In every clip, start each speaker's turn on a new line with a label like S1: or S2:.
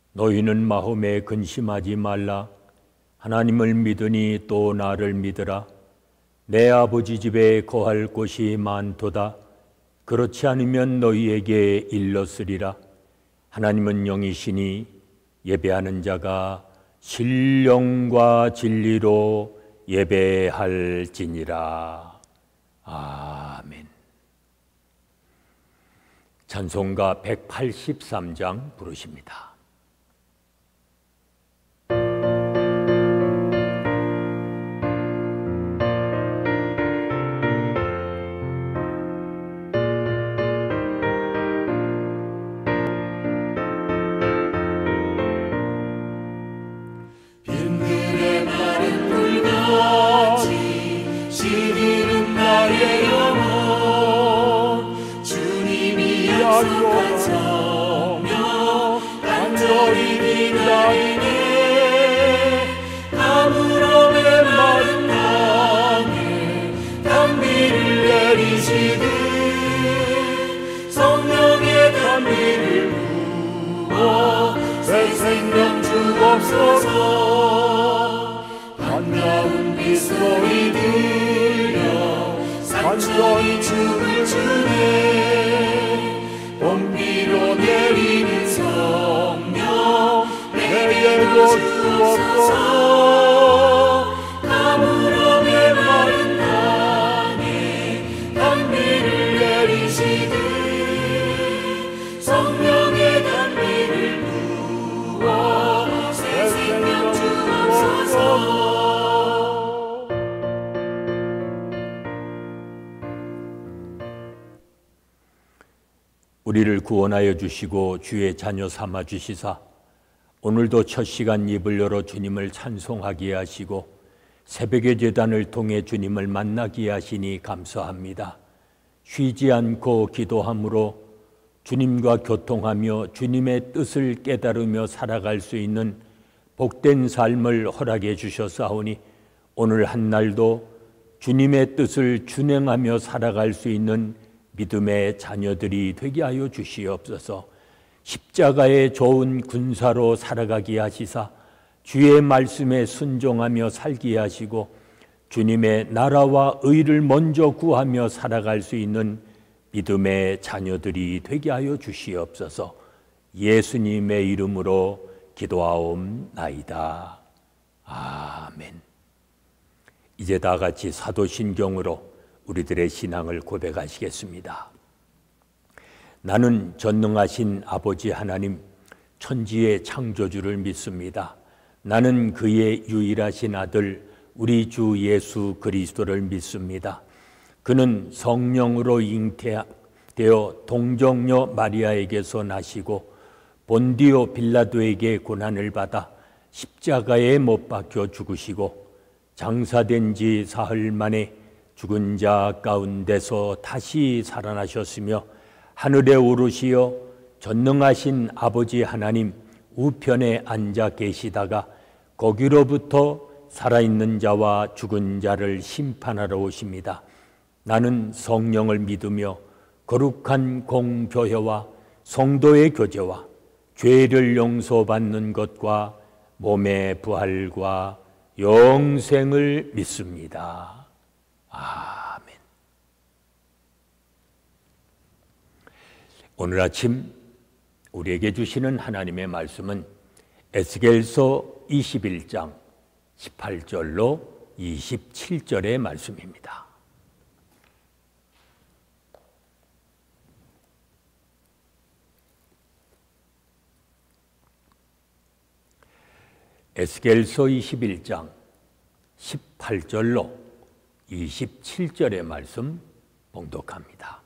S1: 너희는 마음에 근심하지 말라. 하나님을 믿으니 또 나를 믿으라. 내 아버지 집에 거할 곳이 많도다. 그렇지 않으면 너희에게 일렀으리라. 하나님은 영이시니 예배하는 자가 신령과 진리로 예배할지니라. 아멘. 찬송가 183장 부르십니다.
S2: 반가운 빗소리 들려 산천이 춤을 추네. 봄비로 내리는 성령 내게도 주옵소서. 가물어 메마른 땅에 단비를 내리시듯 성령의 단비를 부어 새 생명 주옵소서.
S1: 우리를 구원하여 주시고 주의 자녀 삼아 주시사 오늘도 첫 시간 입을 열어 주님을 찬송하게 하시고 새벽의 제단을 통해 주님을 만나게 하시니 감사합니다. 쉬지 않고 기도함으로 주님과 교통하며 주님의 뜻을 깨달으며 살아갈 수 있는 복된 삶을 허락해 주셨사오니 오늘 한날도 주님의 뜻을 준행하며 살아갈 수 있는 믿음의 자녀들이 되게 하여 주시옵소서. 십자가의 좋은 군사로 살아가게 하시사 주의 말씀에 순종하며 살게 하시고 주님의 나라와 의를 먼저 구하며 살아갈 수 있는 믿음의 자녀들이 되게 하여 주시옵소서. 예수님의 이름으로 기도하옵나이다. 아멘. 이제 다 같이 사도신경으로 우리들의 신앙을 고백하시겠습니다. 나는 전능하신 아버지 하나님, 천지의 창조주를 믿습니다. 나는 그의 유일하신 아들 우리 주 예수 그리스도를 믿습니다. 그는 성령으로 잉태되어 동정녀 마리아에게서 나시고 본디오 빌라도에게 고난을 받아 십자가에 못 박혀 죽으시고 장사된 지 사흘 만에 죽은 자 가운데서 다시 살아나셨으며 하늘에 오르시어 전능하신 아버지 하나님 우편에 앉아 계시다가 거기로부터 살아있는 자와 죽은 자를 심판하러 오십니다. 나는 성령을 믿으며 거룩한 공교회와 성도의 교제와 죄를 용서받는 것과 몸의 부활과 영생을 믿습니다. 아멘. 오늘 아침 우리에게 주시는 하나님의 말씀은 에스겔서 21장 18절로 27절의 말씀입니다. 에스겔서 21장 18절로 27절의 말씀 봉독합니다.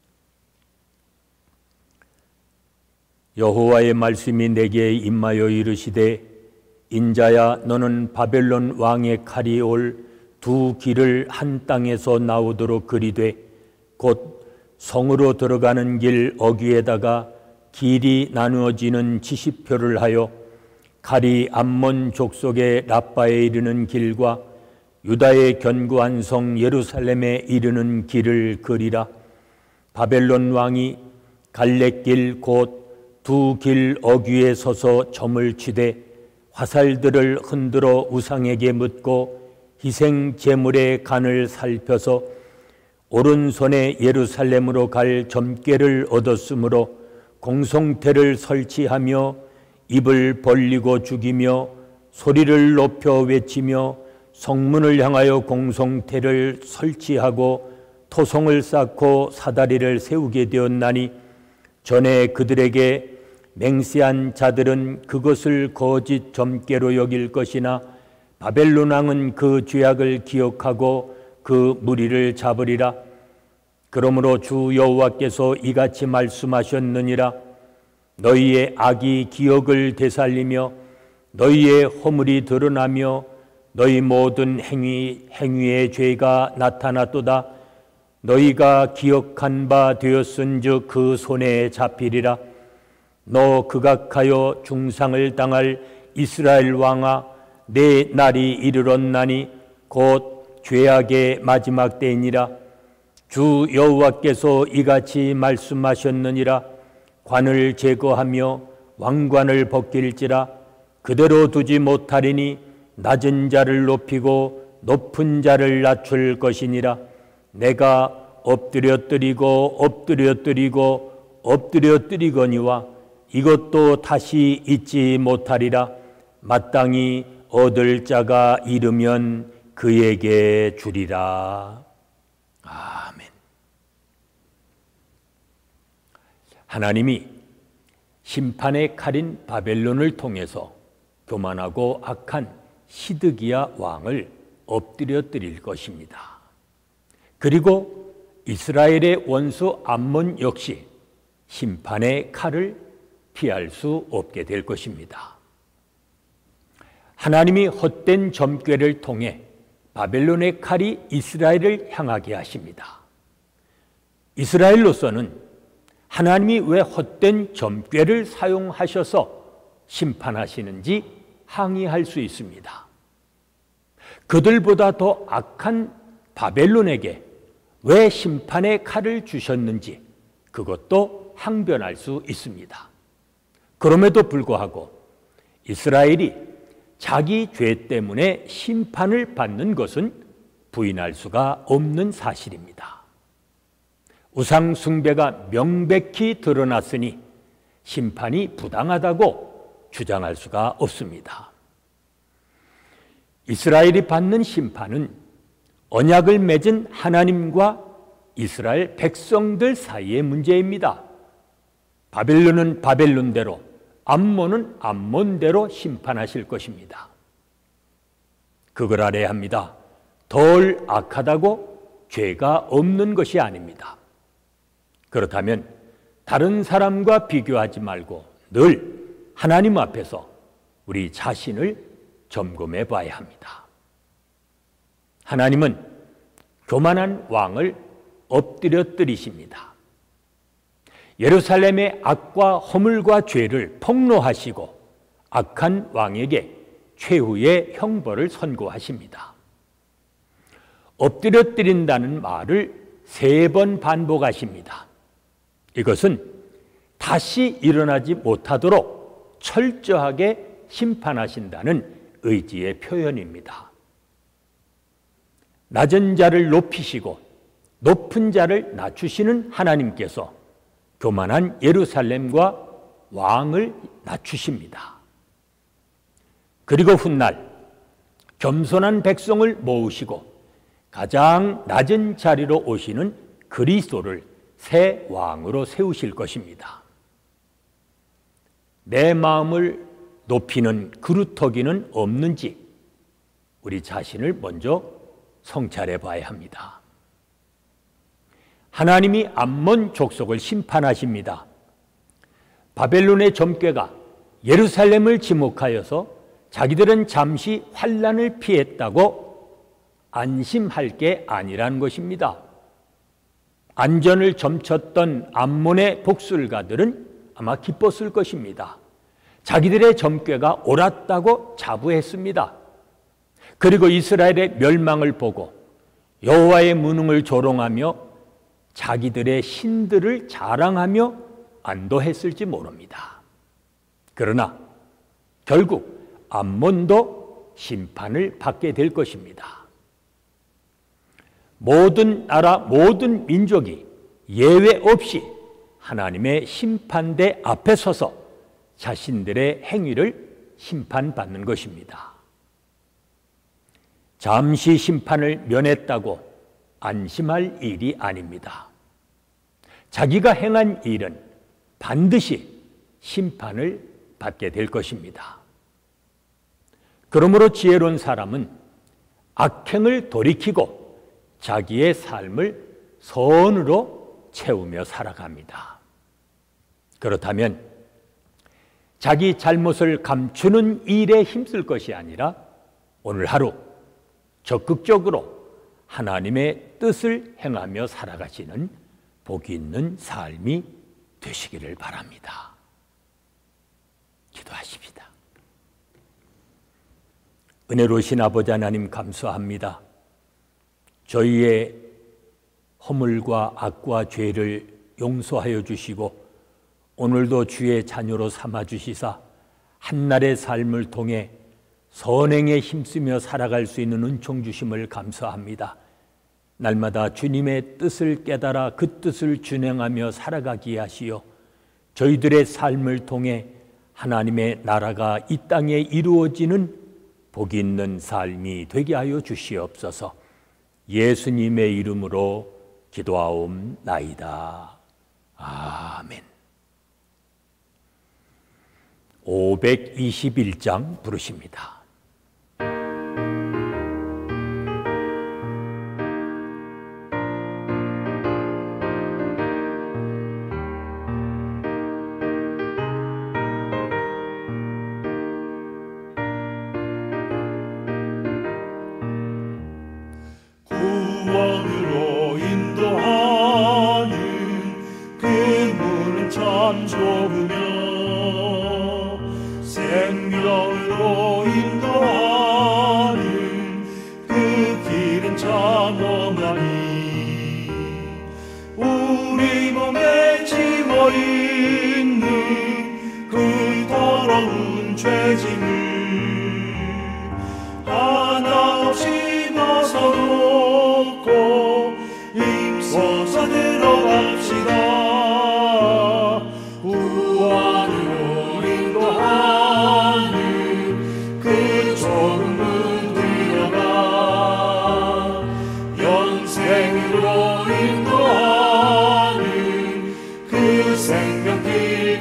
S1: 여호와의 말씀이 내게 임하여 이르시되 인자야 너는 바벨론 왕의 칼이 올 두 길을 한 땅에서 나오도록 그리되 곧 성으로 들어가는 길 어귀에다가 길이 나누어지는 지시표를 하여 칼이 암몬 족속의 라빠에 이르는 길과 유다의 견고한 성 예루살렘에 이르는 길을 그리라. 바벨론 왕이 갈렙길 곧 두 길 어귀에 서서 점을 치되 화살들을 흔들어 우상에게 묻고 희생 제물의 간을 살펴서 오른손에 예루살렘으로 갈 점괘를 얻었으므로 공성태를 설치하며 입을 벌리고 죽이며 소리를 높여 외치며 성문을 향하여 공성태를 설치하고 토성을 쌓고 사다리를 세우게 되었나니 전에 그들에게 맹세한 자들은 그것을 거짓 점괘로 여길 것이나 바벨론 왕은 그 죄악을 기억하고 그 무리를 잡으리라. 그러므로 주 여호와께서 이같이 말씀하셨느니라. 너희의 악이 기억을 되살리며 너희의 허물이 드러나며 너희 모든 행위의 죄가 나타났도다. 너희가 기억한 바 되었은즉 그 손에 잡히리라. 너 극악하여 중상을 당할 이스라엘 왕아, 내 날이 이르렀나니 곧 죄악의 마지막 때이니라. 주 여호와께서 이같이 말씀하셨느니라. 관을 제거하며 왕관을 벗길지라. 그대로 두지 못하리니 낮은 자를 높이고 높은 자를 낮출 것이니라. 내가 엎드려뜨리거니와 이것도 다시 잊지 못하리라. 마땅히 얻을 자가 이르면 그에게 주리라. 아멘. 하나님이 심판의 칼인 바벨론을 통해서 교만하고 악한 시드기야 왕을 엎드려뜨릴 것입니다. 그리고 이스라엘의 원수 암몬 역시 심판의 칼을 피할 수 없게 될 것입니다. 하나님이 헛된 점괘를 통해 바벨론의 칼이 이스라엘을 향하게 하십니다. 이스라엘로서는 하나님이 왜 헛된 점괘를 사용하셔서 심판하시는지 항의할 수 있습니다. 그들보다 더 악한 바벨론에게 왜 심판의 칼을 주셨는지 그것도 항변할 수 있습니다. 그럼에도 불구하고 이스라엘이 자기 죄 때문에 심판을 받는 것은 부인할 수가 없는 사실입니다. 우상 숭배가 명백히 드러났으니 심판이 부당하다고 주장할 수가 없습니다. 이스라엘이 받는 심판은 언약을 맺은 하나님과 이스라엘 백성들 사이의 문제입니다. 바벨론은 바벨론대로, 암몬은 암몬대로 심판하실 것입니다. 그걸 알아야 합니다. 덜 악하다고 죄가 없는 것이 아닙니다. 그렇다면 다른 사람과 비교하지 말고 늘 하나님 앞에서 우리 자신을 점검해 봐야 합니다. 하나님은 교만한 왕을 엎드려뜨리십니다. 예루살렘의 악과 허물과 죄를 폭로하시고 악한 왕에게 최후의 형벌을 선고하십니다. 엎드려뜨린다는 말을 3번 반복하십니다. 이것은 다시 일어나지 못하도록 철저하게 심판하신다는 의지의 표현입니다. 낮은 자를 높이시고 높은 자를 낮추시는 하나님께서 교만한 예루살렘과 왕을 낮추십니다. 그리고 훗날 겸손한 백성을 모으시고 가장 낮은 자리로 오시는 그리스도를 새 왕으로 세우실 것입니다. 내 마음을 높이는 그루터기는 없는지 우리 자신을 먼저 성찰해 봐야 합니다. 하나님이 암몬 족속을 심판하십니다. 바벨론의 점괘가 예루살렘을 지목하여서 자기들은 잠시 환난을 피했다고 안심할 게 아니라는 것입니다. 안전을 점쳤던 암몬의 복술가들은 아마 기뻤을 것입니다. 자기들의 점괘가 옳았다고 자부했습니다. 그리고 이스라엘의 멸망을 보고 여호와의 무능을 조롱하며 자기들의 신들을 자랑하며 안도했을지 모릅니다. 그러나 결국 암몬도 심판을 받게 될 것입니다. 모든 나라, 모든 민족이 예외 없이 하나님의 심판대 앞에 서서 자신들의 행위를 심판받는 것입니다. 잠시 심판을 면했다고 안심할 일이 아닙니다. 자기가 행한 일은 반드시 심판을 받게 될 것입니다. 그러므로 지혜로운 사람은 악행을 돌이키고 자기의 삶을 선으로 채우며 살아갑니다. 그렇다면 자기 잘못을 감추는 일에 힘쓸 것이 아니라 오늘 하루 적극적으로 하나님의 뜻을 행하며 살아가시는 복이 있는 삶이 되시기를 바랍니다. 기도하십시다. 은혜로우신 아버지 하나님 감사합니다. 저희의 허물과 악과 죄를 용서하여 주시고 오늘도 주의 자녀로 삼아 주시사 한날의 삶을 통해 선행에 힘쓰며 살아갈 수 있는 은총 주심을 감사합니다. 날마다 주님의 뜻을 깨달아 그 뜻을 준행하며 살아가게 하시어 저희들의 삶을 통해 하나님의 나라가 이 땅에 이루어지는 복이 있는 삶이 되게 하여 주시옵소서. 예수님의 이름으로 기도하옵나이다. 아멘. 521장 부르십니다.
S2: 구원으로 인도하는 그 문은 참 좁으며 생명으로 인도하는 그 길은 참 험하니 우리 몸에 지워있는 그 더러운 죄짐을 하나 없이 벗어놓고 힘써서 들어갑시다. 구원으로 인도하는 그 좁은 문 들어가 영생으로 인도하는 그 생명길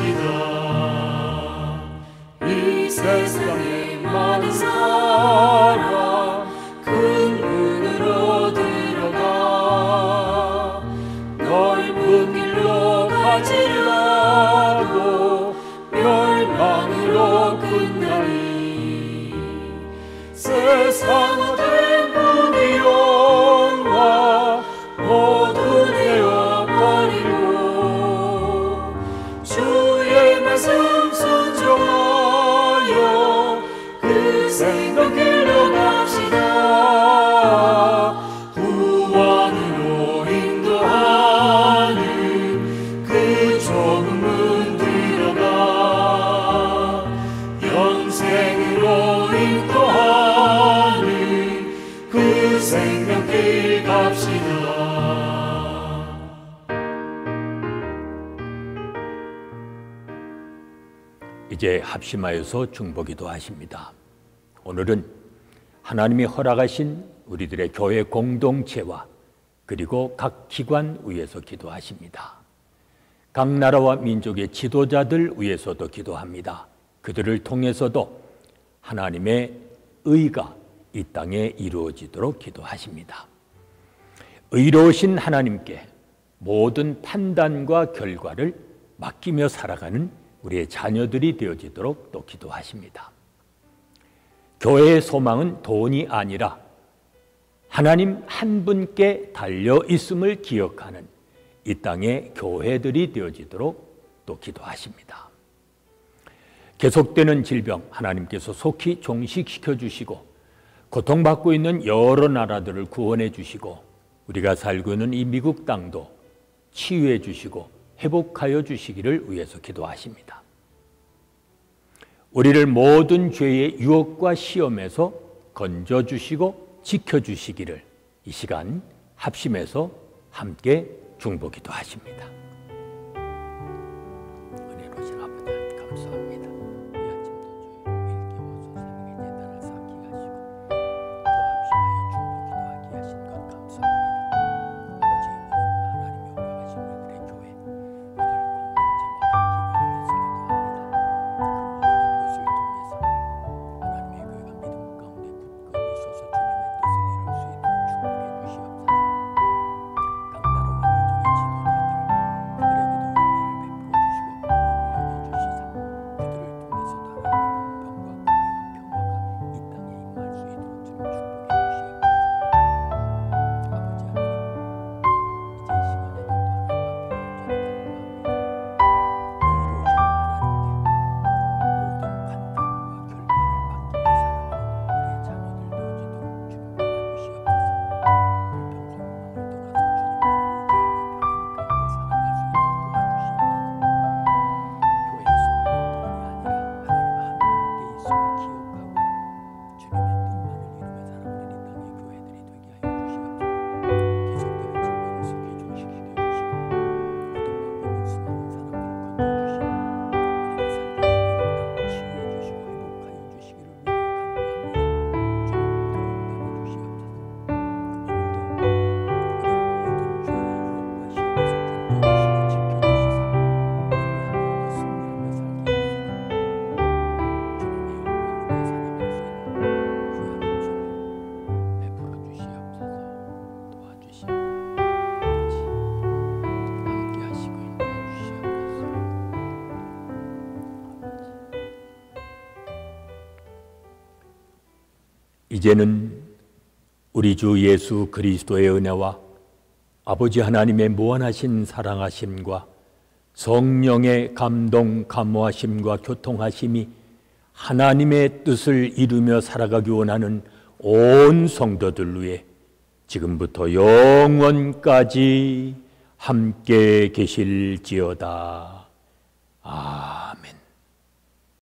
S2: 갑시다. 이 세상의 많은 사람 큰 문으로 들어가 넓은 길로 가지라고 멸망으로 끝나니 세상 얻은 부귀영화 모두 내어버리고 주의 말씀 순종하여 그 생명길로 갑시다. 구원으로 인도하는 그 좁은 문 들어가 영생으로 인도하는 그 생명길 갑시다.
S1: 이제 합심하여서 중보기도 하십니다. 오늘은 하나님이 허락하신 우리들의 교회 공동체와 그리고 각 기관 위에서 기도하십니다. 각 나라와 민족의 지도자들 위해서도 기도합니다. 그들을 통해서도 하나님의 의가 이 땅에 이루어지도록 기도하십니다. 의로우신 하나님께 모든 판단과 결과를 맡기며 살아가는 우리의 자녀들이 되어지도록 또 기도하십니다. 교회의 소망은 돈이 아니라 하나님 한 분께 달려 있음을 기억하는 이 땅의 교회들이 되어지도록 또 기도하십니다. 계속되는 질병 하나님께서 속히 종식시켜 주시고 고통받고 있는 여러 나라들을 구원해 주시고 우리가 살고 있는 이 미국 땅도 치유해 주시고 회복하여 주시기를 위해서 기도하십니다. 우리를 모든 죄의 유혹과 시험에서 건져주시고 지켜주시기를 이 시간 합심해서 함께 중보기도 하십니다. 은혜로우신 아버지 감사합니다. 이 아침도 저희를 일깨워서 새벽에 예단을 쌓게 하시고 또 합심하여 중보기도 하게 하신 것 감사합니다. 아버지 하나님의 오래가신 우리들의 교회 모든 공동체와 기관을 위해서 기도합니다. 그 모든 것을 통해서 하나님의 교회가 믿음 가운데 굳건히 서서 주님의 뜻을 이룰 수 있도록 축복해 주시옵소서. 강다름한 이종의 지도자들 그들에게도 은혜를 베풀어 주시고 긍휼히 여겨주시사 그들을 통해서도 하나님의 공평과 공의와 평화가 이 땅에 임할 수 있도록 주님 축복해 주시옵소서. 아버지 하나님 이제 이 시간에도 또 하나님 앞에 간절히 간구합니다. 의로우신 하나님께 모든 판단과 결과를 맡기며 살아가는 우리의 자녀들 되어지도록 주님 도와주시옵소서. 불평 거룩함을 떠나서 이제는 우리 주 예수 그리스도의 은혜와 아버지 하나님의 무한하신 사랑하심과 성령의 감동, 감화하심과 교통하심이 하나님의 뜻을 이루며 살아가기 원하는 온 성도들 위해 지금부터 영원까지 함께 계실지어다. 아멘.